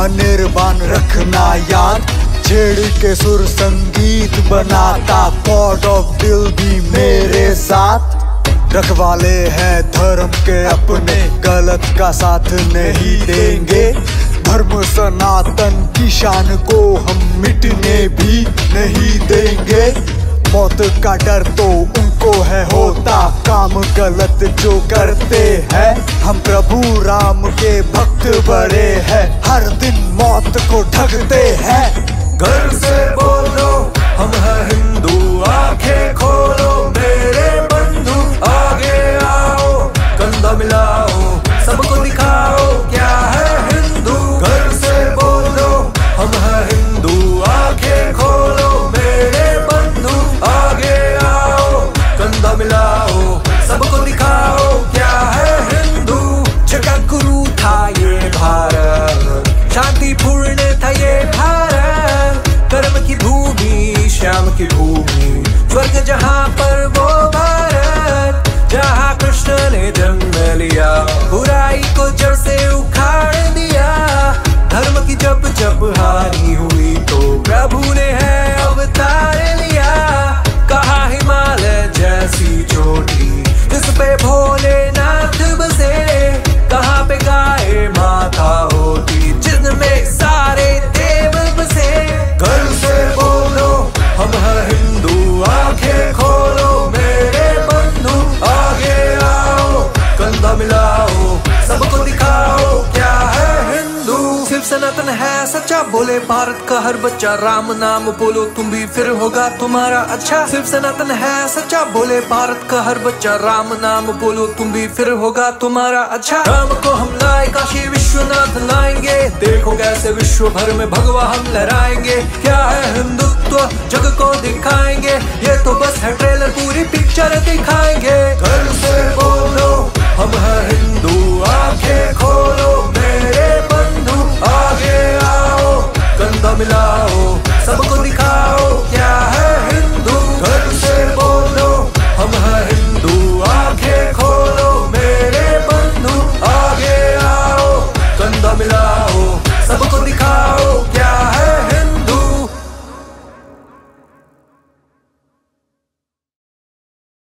अनिर्बाण रखना याद। छेड़ के सुर संगीत बनाता कॉर्ड ऑफ दिल भी मेरे साथ। रखवाले हैं धर्म के अपने, गलत का साथ नहीं देंगे। धर्म सनातन की शान को हम मिटने भी नहीं देंगे। मौत का डर तो उनको है होता, काम गलत जो करते हैं। हम प्रभु राम के भक्त बड़े हैं, हर दिन मौत को ढकते हैं। घर से बोलो हम हैं हिंदू, आंखें खोलो मेरे बंधु। आगे आओ कंधा मिलाओ, सबको दिखाओ क्या है हिंदू। घर से बोलो हम हैं हिंदू, आंखें खोलो मेरे बंधु। आगे आओ कंधा मिलाओ, सबको दिखाओ क्या है हिंदू। जगत गुरु था ये भारत, शांतिपूर्ण था ये भारत। कर्म की भूमि श्याम की भूमि, स्वर्ग जहाँ पर वो भारत। जहाँ कृष्ण ने जन्म लिया, बुराई को जड़ से उखाड़ दिया। धर्म की जब जब हानि हुई तो प्रभु ने है अवतार लिया। कहा हिमालय जैसी चोटी, जिस पे भोलेनाथ बसे। कहाँ पे गाय माता होती, जिनमें सारे देव बसे। घर से बोलो हम हैं हिंदू, आंखें खोलो मेरे बंधु। आगे आओ कंधा मिलाओ, सबको दिखाओ क्या है हिंदू। सिर्फ सनातन है सच्चा, बोले भारत का हर बच्चा। राम नाम बोलो तुम भी, फिर होगा तुम्हारा अच्छा। सिर्फ सनातन है सच्चा, बोले भारत का हर बच्चा। राम नाम बोलो तुम भी, फिर होगा तुम्हारा अच्छा। राम को हम लाए, काशी विश्वनाथ लाएंगे। देखो कैसे विश्व भर में भगवा हम लहराएंगे। क्या है हिंदुत्व जग को दिखाएंगे, ये तो बस है ट्रेलर, पूरी पिक्चर दिखाएंगे। घर से बोलो हम हैं हिंदू,